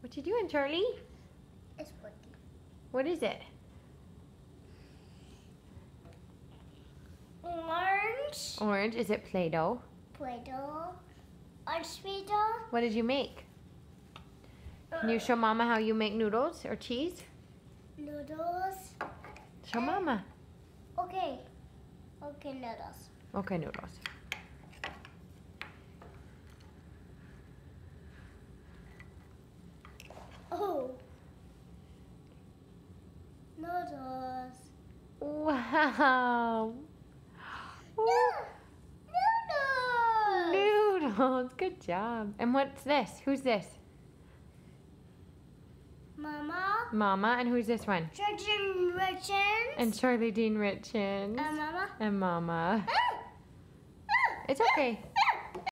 What you doing, Charlie? It's working. What is it? Orange. Orange. Is it Play-Doh? Play-Doh. Orange Play-Doh. What did you make? Can you show Mama how you make noodles or cheese? Noodles. Show Mama. Okay. Okay, noodles. Okay, noodles. Oh. Noodles. Wow. No. Noodles. Noodles. Good job. And what's this? Who's this? Mama. Mama. And who's this one? Children Richards. And Charlie Dean Richens. Mama. And Mama. Ah! Ah! It's okay.